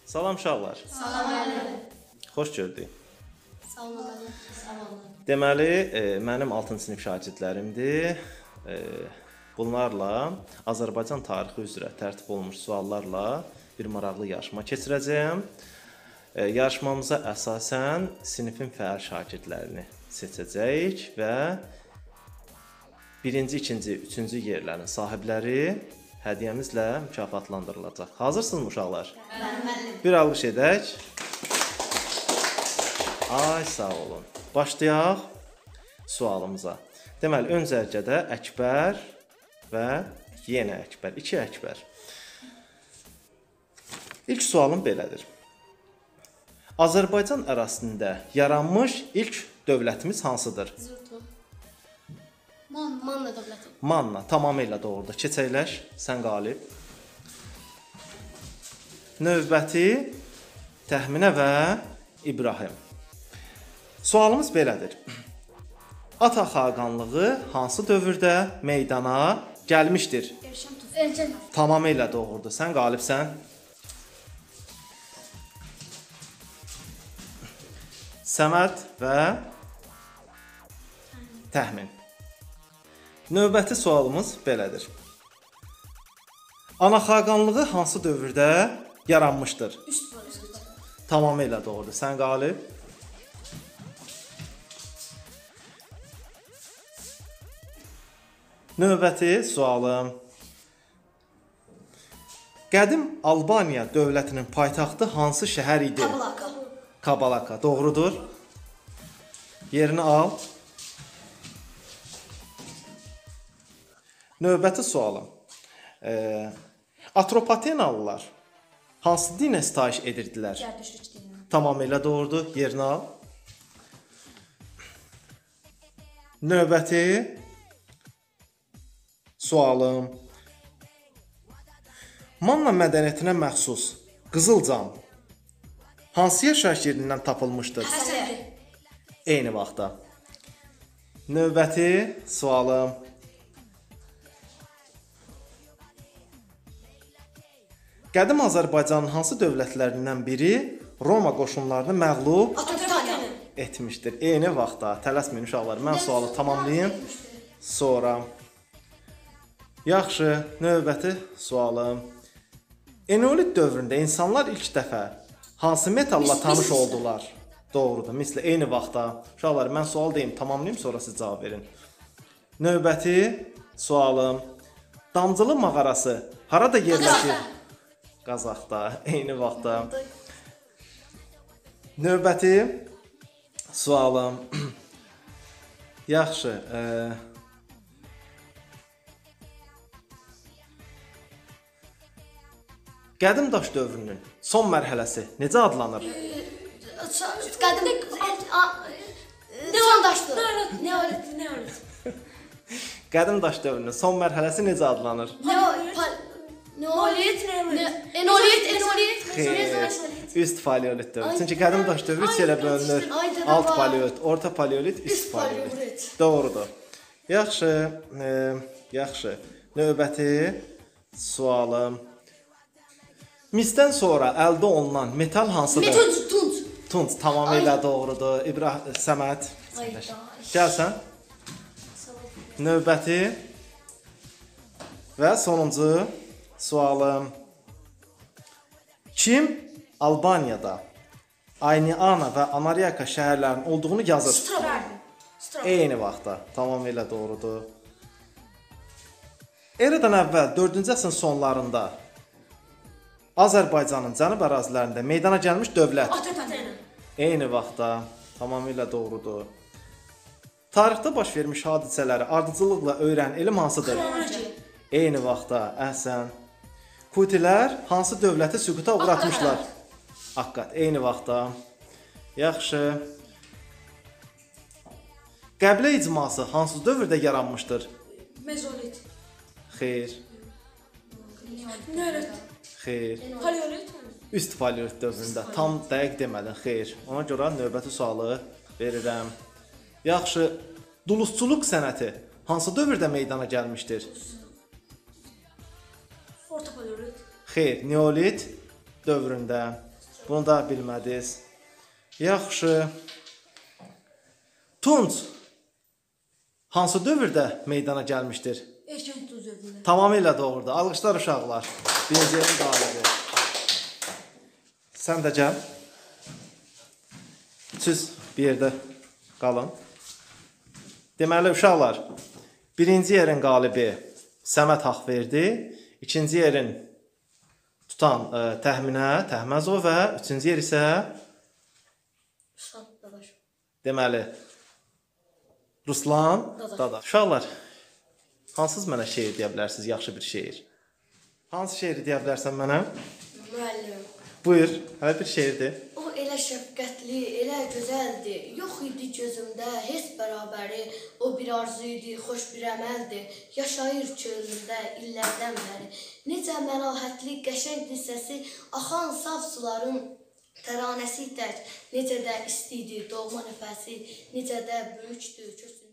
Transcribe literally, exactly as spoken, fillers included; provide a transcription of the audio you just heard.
Salam uşaqlar. Salam əleykum. Xoş gördük. Sağ olun. Sağ olun. Deməli, e, mənim altıncı sinif şagirdlərimdir. E, bunlarla Azərbaycan tarixi üzrə tərtib olunmuş suallarla bir maraqlı yarışma keçirəcəyəm. E, yarışmamıza əsasən sinifin fəal şagirdlərini seçəcəyik və birinci, ikinci, üçüncü yerlərin sahibləri hədiyyəmizlə mükafatlandırılacaq. Hazırsınızmı uşaqlar? Bəli. Bir alqış edək. Ay, sağ olun. Başlayaq sualımıza. Deməli, ön zərgədə Əkbər və yenə Əkbər, iki Əkbər. İlk sualım belədir. Azərbaycan ərazisində yaranmış ilk dövlətimiz hansıdır? Zurtu. Man, Manna dövləti. Manna, tamamilə doğrudur. Keçəkləş, sən qalib. Növbəti Təxminə və İbrahim. Sualımız belədir. Ata xaqanlığı hansı dövrdə meydana gəlmişdir? Erşən Tuf. Erşən. Tamamilə doğrudur. Sən qalibsən. Səməd və Təxmin. Növbəti sualımız belədir. Ana xaqanlığı hansı dövrdə yaranmışdır? Üst var. Tamamilə doğrudur. Sən qalib. Növbəti sualım. Qədim Albaniya dövlətinin paytaxtı hansı şəhər idi? Kabalaka. Kabalaka. Doğrudur. Yerini al. Növbəti sualım. E, Atropatenalılar hansı dinə sitayiş edirdilər? Zərdüşt dini. Tamamilə doğrudur. Yerini al. Növbəti sualım. Manna mədəniyyətinə məxsus qızılcam hansı yaşayış yerindən tapılmışdır? Həsəri. Eyni vaxtda. Növbəti sualım. Qədim Azərbaycanın hansı dövlətlərindən biri Roma qoşunlarını məğlub Atatürk. etmişdir? Eyni vaxtda. Tələsməyin uşaqlar. Mən sualı tamamlayım. Sonra. Yaxşı, növbəti sualım. Eneolit dövründə insanlar ilk dəfə hansı metalla tanış oldular? Doğrudur. Misli eyni vaxtda. Uşaqlar, mən sual deyim, tamamlayım, sonra siz cavab verin. Növbəti sualım. Damcılı mağarası harada yerləşir? Qazaxda, eyni vaxtda. Növbəti sualım. Yaxşı, e Qədim daş dövrünün son mərhələsi necə adlanır? Qədim Son daşdı. Neolit. Neolit. Qədim daş dövrünün son mərhələsi necə adlanır? Neolit. Enolit. Enolit. Xeyr, üst paleolit dövrü. Çünki qədim daş dövrü üç yerə bölünür. Alt paleolit, orta paleolit, üst paleolit. Doğrudur. Yaxşı, e, yaxşı. Növbəti sualım. Misdən sonra əldə olunan metal hansıdır? Tunç. Tunç. Tunç, tamamilə doğrudur. İbrahim, Səməd. Gəlsən. Növbəti və sonuncu sualım. Kim Albaniyada Ayniana və Anaryaka şəhərlərinin olduğunu yazır? Strabon. Eyni vaxtda. Tamamilə doğrudur. Eradan əvvəl dördüncü əsrin sonlarında Azərbaycanın cənub ərazilərində meydana gəlmiş dövlət. Atropatena. Eyni vaxtda. Tamamilə doğrudur. Tarixdə baş vermiş hadisələri ardıcıllıqla öyrənən elm hansıdır? Xronologiya. Eyni vaxtda. Əhsən. Kutilər hansı dövləti süquta uğratmışlar? Akkad. Eyni vaxtda. Yaxşı. Qəbilə icması hansı dövrdə yaranmışdır? Mezolit. Xeyr. Neolit. Xeyr. Paleolit. Üst paleolit dövründə. Tam dəqiq demədin. Xeyr. Ona görə növbəti sualı verirəm. Yaxşı. Dulusçuluq sənəti hansı dövrdə meydana gəlmişdir? Orta paleolit. Xeyr, Neolit dövründə. bunu da bilmədiniz. Yaxşı. Tunc hansı dövrdə meydana gəlmişdir? Erkən tuz dövründə. Tamamilə doğrudur. Alqışlar uşaqlar. Birinci yerin qalibi. Sən də gəl. Siz bir yerdə qalın. Deməli uşaqlar, birinci yerin qalibi Səməd Haqverdi, ikinci yerin tutan ə, Təxminə Təhməzov və üçüncü yer isə Ruslan Dadaş. deməli Ruslan Dadaş. Dadaş. Uşaqlar, hansınız mənə şeir deyə bilərsiniz, yaxşı bir şeir? Hansı şeiri deyə bilərsən mənə? Müəllim. Buyur, hələ bir şeirdir. O elə şəfqətli, elə gözəldi. Yox idi gözümdə heç bərabəri. O bir arzu idi, xoş bir əməldi. Yaşayır çölündə illərdən bəri. Necə məlahətli, qəşəngli səsi, axan saf suların təranəsi tək. Necə də isti idi doğma nəfəsi, necə də böyükdür köksünün